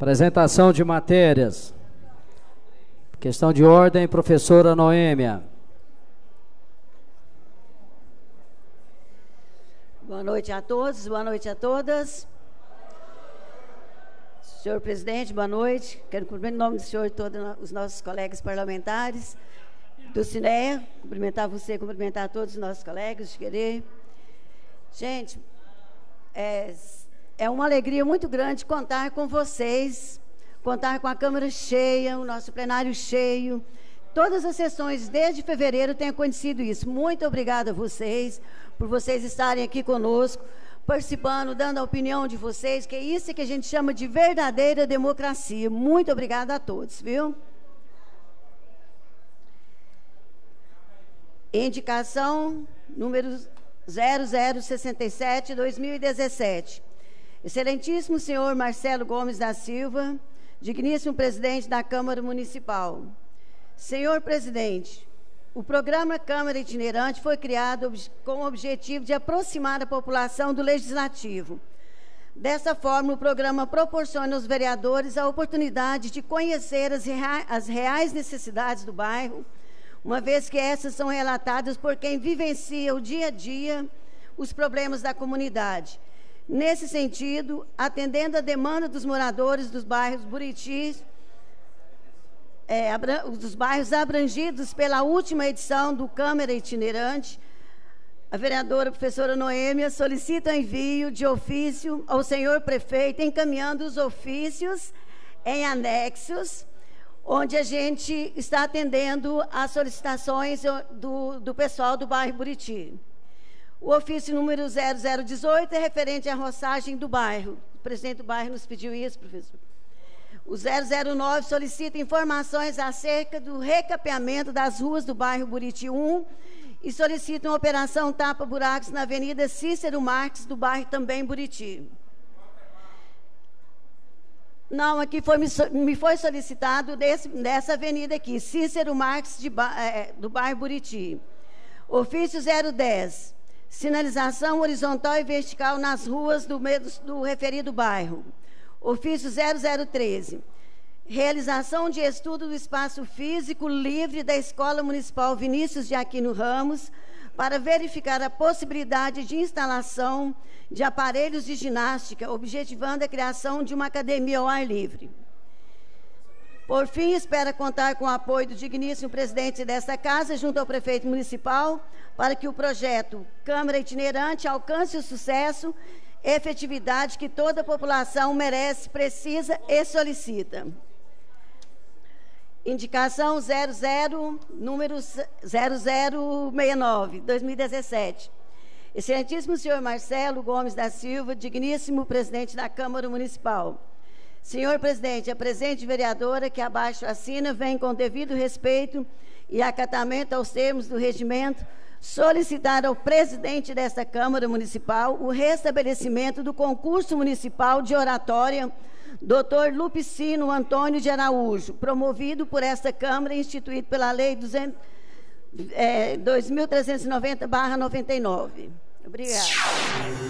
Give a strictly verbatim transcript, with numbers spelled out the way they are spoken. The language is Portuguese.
Apresentação de matérias. Questão de ordem, professora Noêmia. Boa noite a todos, boa noite a todas. Senhor presidente, boa noite. Quero cumprimentar em nome do senhor todos os nossos colegas parlamentares do Cineia, cumprimentar você, cumprimentar todos os nossos colegas de querer. Gente, é, é uma alegria muito grande contar com vocês, contar com a Câmara cheia, o nosso plenário cheio. Todas as sessões desde fevereiro tem acontecido isso. Muito obrigada a vocês, por vocês estarem aqui conosco, participando, dando a opinião de vocês, que é isso que a gente chama de verdadeira democracia. Muito obrigada a todos, viu? Indicação número zero zero sessenta e sete, dois mil e dezessete. Excelentíssimo senhor Marcelo Gomes da Silva, digníssimo presidente da Câmara Municipal. Senhor presidente, o programa Câmara Itinerante foi criado com o objetivo de aproximar a população do Legislativo. Dessa forma, o programa proporciona aos vereadores a oportunidade de conhecer as, rea as reais necessidades do bairro, uma vez que essas são relatadas por quem vivencia o dia a dia os problemas da comunidade. Nesse sentido, atendendo a demanda dos moradores dos bairros Buriti, é, dos bairros abrangidos pela última edição do Câmara Itinerante, a vereadora professora Noêmia solicita o envio de ofício ao senhor prefeito, encaminhando os ofícios em anexos, onde a gente está atendendo às solicitações do, do pessoal do bairro Buriti. O ofício número zero zero dezoito é referente à roçagem do bairro. O presidente do bairro nos pediu isso, professor. O zero zero nove solicita informações acerca do recapeamento das ruas do bairro Buriti um e solicita uma operação tapa-buracos na Avenida Cícero Marques, do bairro também Buriti. Não, aqui foi, me foi solicitado desse, dessa avenida aqui, Cícero Marques, de, é, do bairro Buriti. Ofício zero dez, sinalização horizontal e vertical nas ruas do, do, do referido bairro. Ofício zero zero treze, realização de estudo do espaço físico livre da Escola Municipal Vinícius de Aquino Ramos, para verificar a possibilidade de instalação de aparelhos de ginástica, objetivando a criação de uma academia ao ar livre. Por fim, espera contar com o apoio do digníssimo presidente desta casa, junto ao prefeito municipal, para que o projeto Câmara Itinerante alcance o sucesso e efetividade que toda a população merece, precisa e solicita. Indicação zero zero, número zero zero sessenta e nove, dois mil e dezessete. Excelentíssimo senhor Marcelo Gomes da Silva, digníssimo presidente da Câmara Municipal. Senhor presidente, a presente vereadora que abaixo assina vem com devido respeito e acatamento aos termos do regimento solicitar ao presidente desta Câmara Municipal o restabelecimento do concurso municipal de oratória doutor Lupicino Antônio de Araújo, promovido por esta Câmara e instituído pela Lei dois mil trezentos e noventa barra noventa e nove. Obrigada.